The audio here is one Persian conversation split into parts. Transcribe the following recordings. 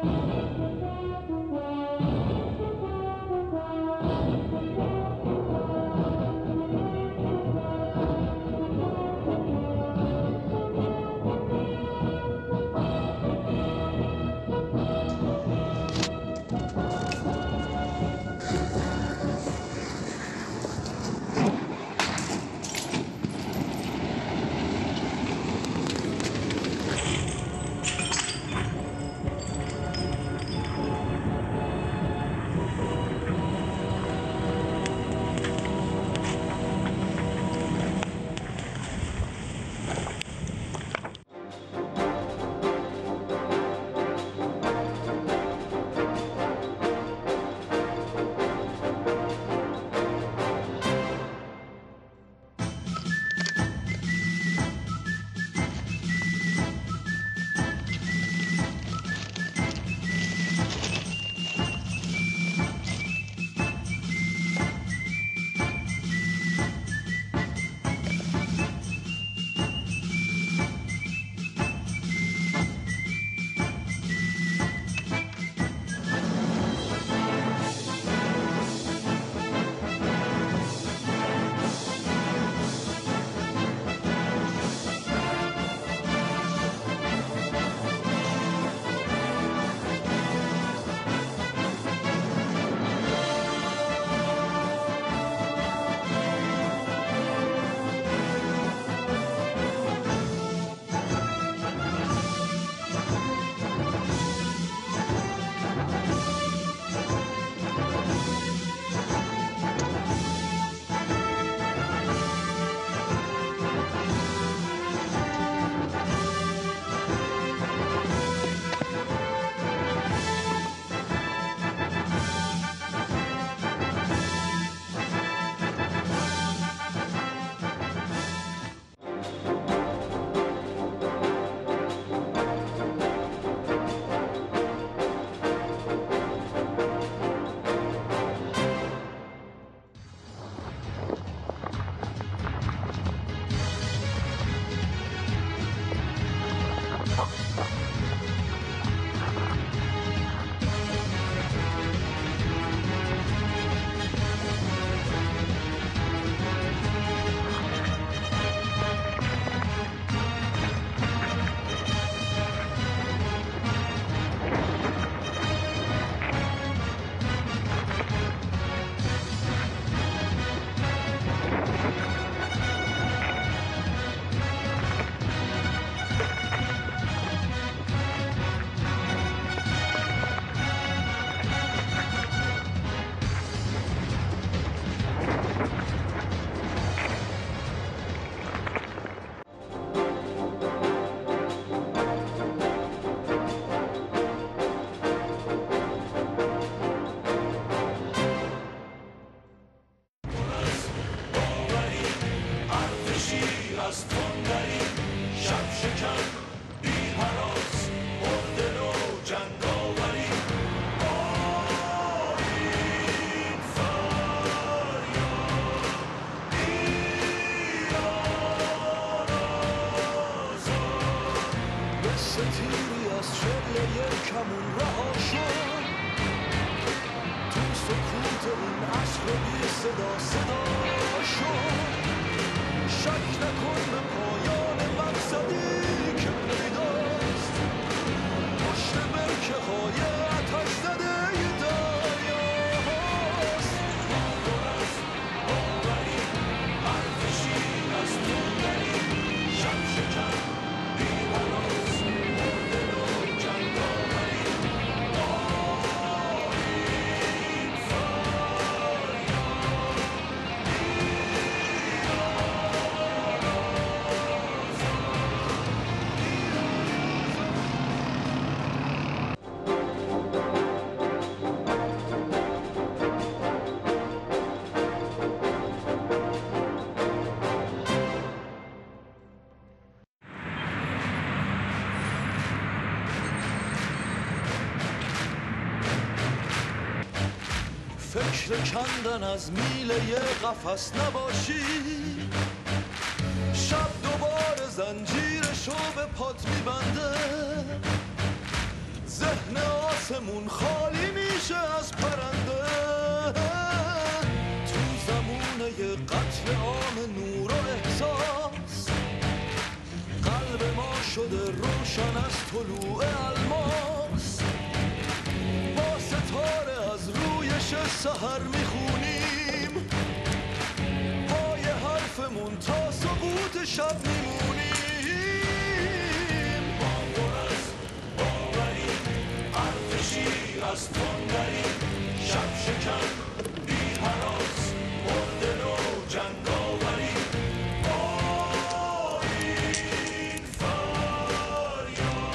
فکر کندن از میله قفس نباشی، شب دوباره زنجیرشو به پات میبنده، ذهن آسمون خالی میشه از پرنده. تو زمونه قتل عام نور و احساس قلب ما شده روشن از طلوع الماس. با ستاره از رویش سحر میخونیم، پای حرفمون تا سقوط شب میمونیم. از تندری شب شکن بی هراس مرده نو جنگاوری. این فریاد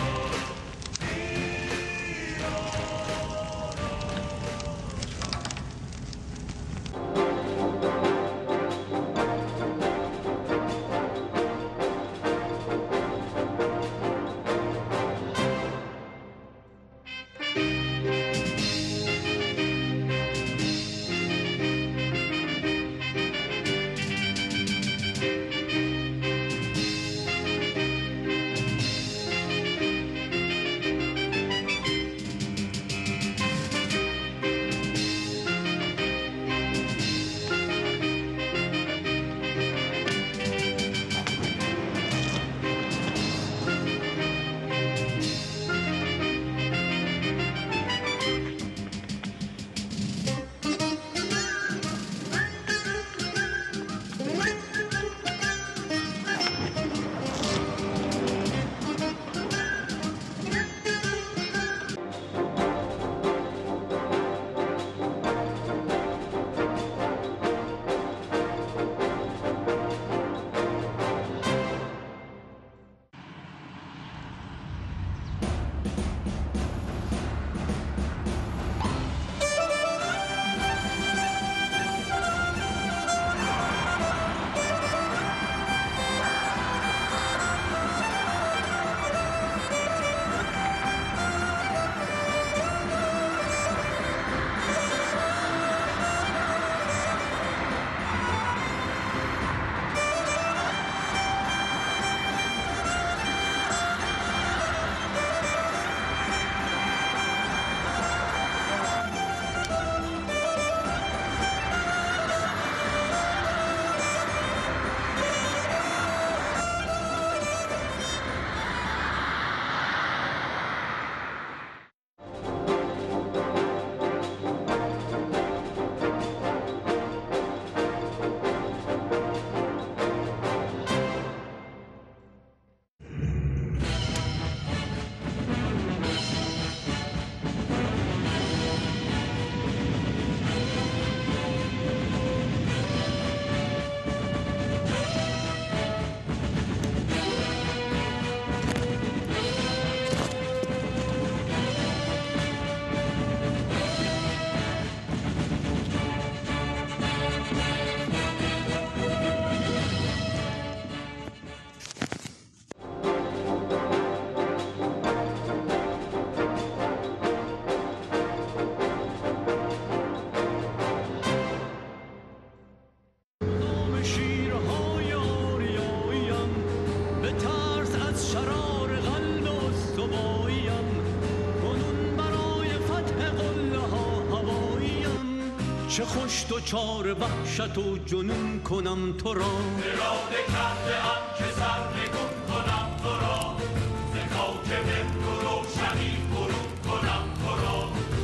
چه خوش دوچار وحشت و جنون کنم تو را. اراده کرده ام که سرنگون کنم تو را، ز خاک مهر و روشنی برون کنم تو را.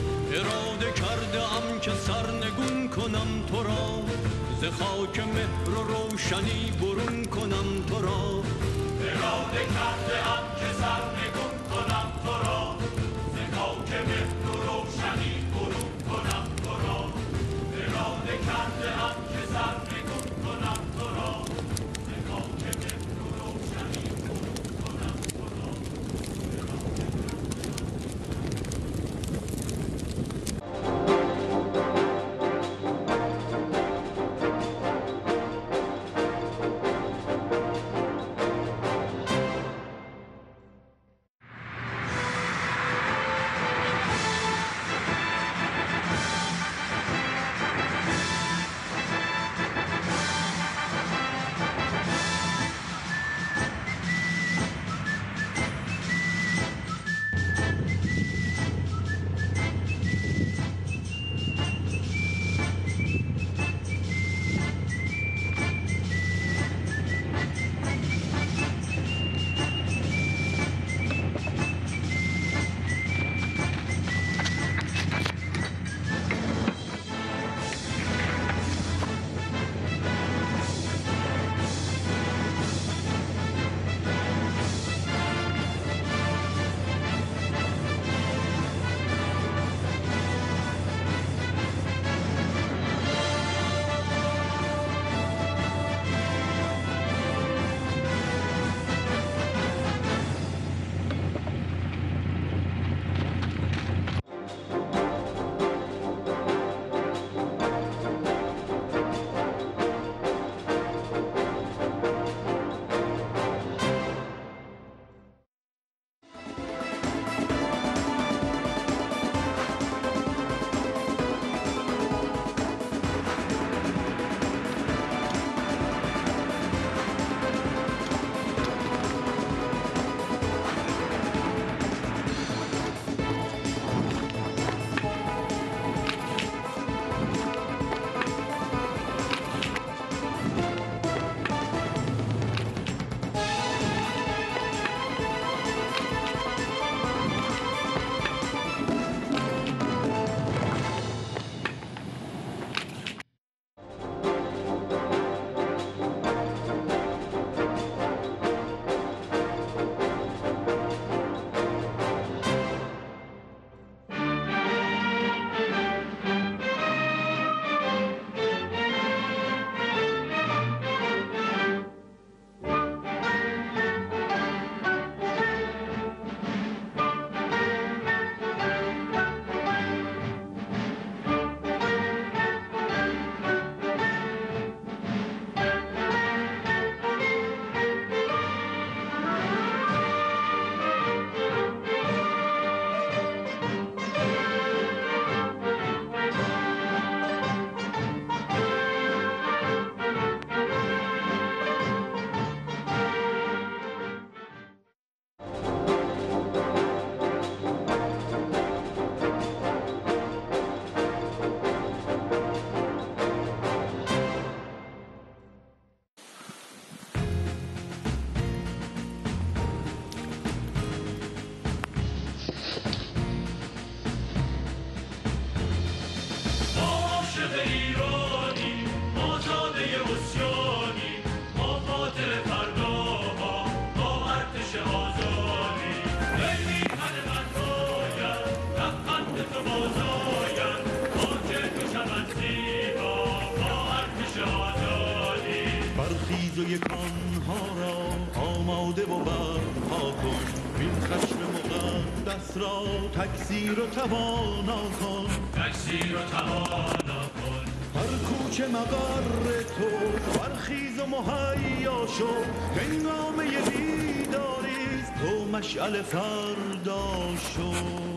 اراده کرده ام که سرنگون کنم تو را، ز خاک مهر و روشنی برون کنم تو را. اراده کرده ام که سرنگون کنم تو را، ز خاک مهر و روشنی برون کنم تو را. اراده کرده ام که سرنگون کنم تو را، ز خاک مهر و روشنی برون کنم تو را. جلوی کانها را آماده و برپا کن، این خشم مقدس را تکثیر و توانا کن، تکثیر و توانا کن. هر کوچه مقر تو برخیز و مهیا شو، هنگامه بیداریست تو مشعل فردا شو.